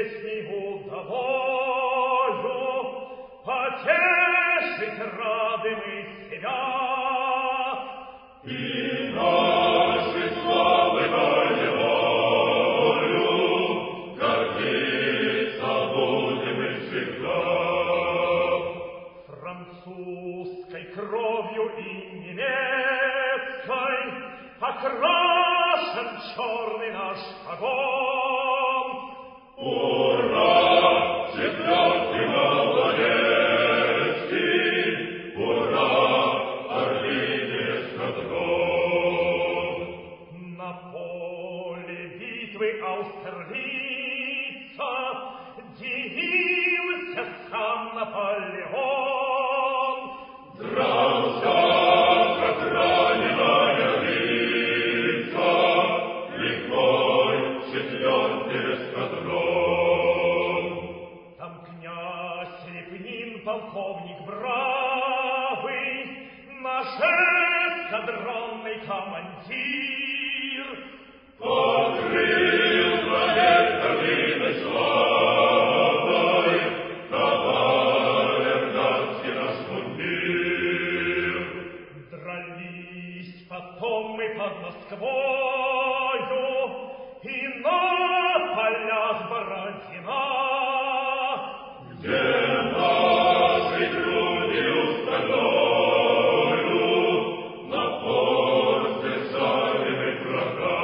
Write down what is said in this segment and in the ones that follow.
песней удовою потешить рады мы себя. И нашей славы боевою гордиться будем мы всегда. Французской кровью и немецкой окрашен черный наш огонь. Ура! Четвертый Молодецкий! Ура! Орлиный эскадрон! На поле битвы Аустерлица дивился сам Наполеон. Дрался, как раненая лица, лихой четвертый эскадрон. Там князь Репнин, полковник бравый, наш эскадронный командир. Покрыл проект орлиной славой кавалергардский наш мундир. Дрались потом мы под Москвою и на полях Бородина, где нашей грудью стальною напор сдержали мы врага.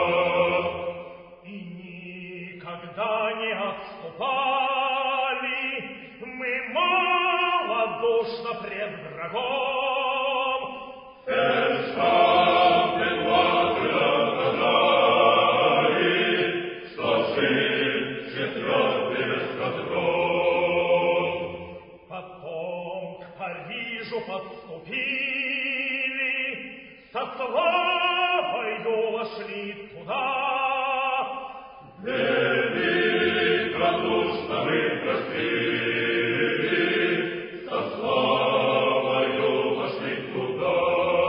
и никогда не отступали мы малодушно пред врагом. Сержанты дважды отгадали, что жив четвертый эскадрон. Потом к Парижу подступили, со славою вошли туда. Великодушно мы простили, со славою вошли туда.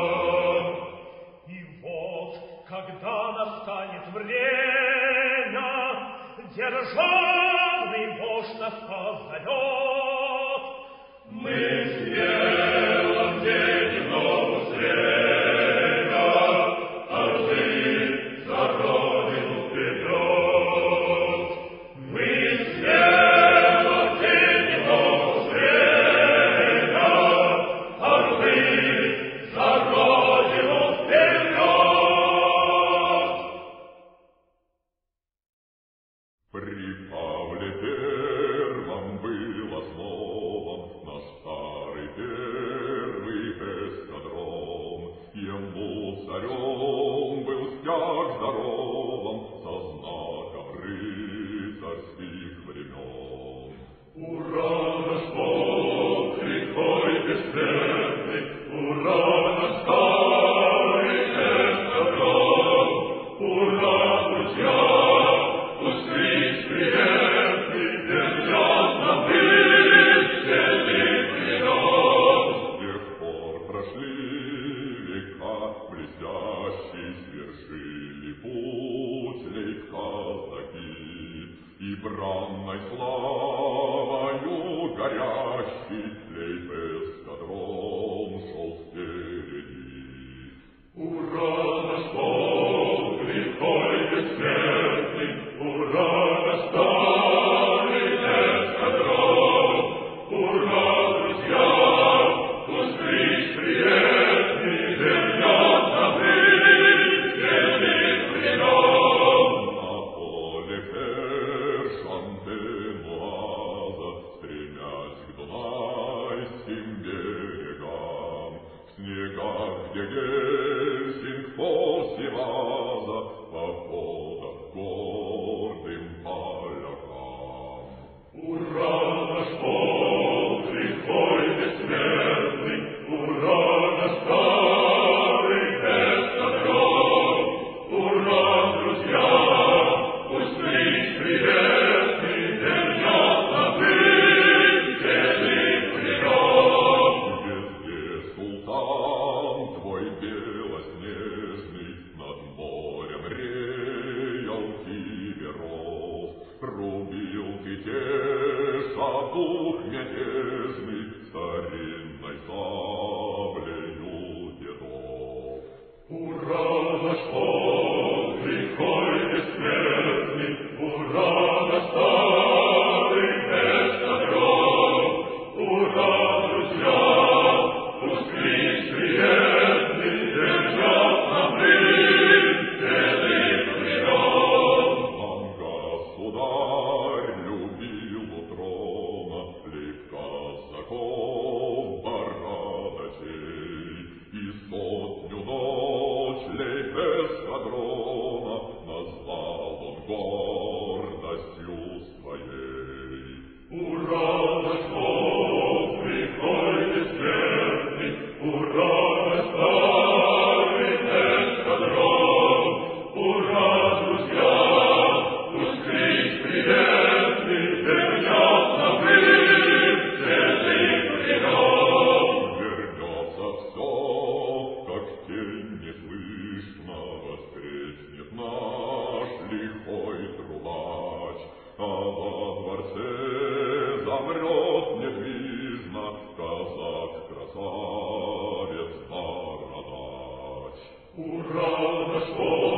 И вот, когда настанет время, державный вождь нас позовет, Мы сделаем день и ногу зрения, орлы за родину вперед. Мы сделаем день и ногу зрения, орлы за родину вперед. При Павле Первом был основан наш старый первый эскадрон. Ему царем был стяг здоровым со знаком рыцарских времен. Ура, наш полк, лихой бессмертный, ура, наш старый эскадрон, ура, друзья! Пусть крик приветный вернет нам истинный клинок. С тех пор прошли века, блестящий свершили путь лейб-казаки, и бранной славою горящий лейб-эскадрон шел впереди. Ура, наш полк, лихой бессмертный, ура, наш старый эскадрон, ура, друзья, пусть клич приветный вернет нам истинный клинок. На поле Фершан-де-Нуаза, стремясь к Дунаю, и теша дух мятежный старинной саблею дедов. Ура, наш подвиг бессмертный, ура, наш старый эскадрон, ура, друзья, пусть крик приятный держат нам жизнь целых времен. Нам государь любил у трона легко закон бородачей, и сотню ночлей эскадрона назвал он гордостью своей. Ура, наш подвиг бессмертный, ура, наш старый эскадрон, ура, друзья, пусть крик приветный вернет нам жизнь целых времен. Вернется все, как тень неслышно воскреснет наш лихой трубач, а во дворце замрет недвижно казак-красавец бородач. Ура, наш